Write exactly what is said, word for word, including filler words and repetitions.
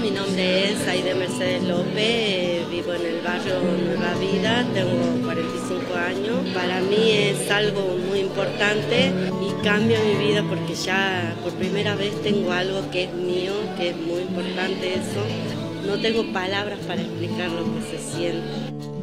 mi nombre es Aide Mercedes López, vivo en el barrio Nueva Vida, tengo cuarenta y cinco años. Para mí es algo muy importante y cambia mi vida porque ya por primera vez tengo algo que es mío, que es muy importante eso. No tengo palabras para explicar lo que se siente.